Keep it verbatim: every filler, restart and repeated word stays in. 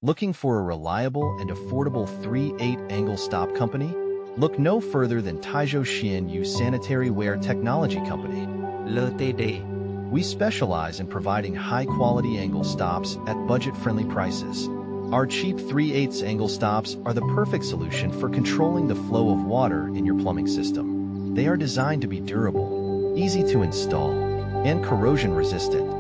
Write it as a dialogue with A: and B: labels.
A: Looking for a reliable and affordable three eighths angle stop company? Look no further than Taizhou Xuan Sanitary Ware Technology Company.
B: L T D.
A: We specialize in providing high-quality angle stops at budget-friendly prices. Our cheap three eighths angle stops are the perfect solution for controlling the flow of water in your plumbing system. They are designed to be durable, easy to install, and corrosion-resistant,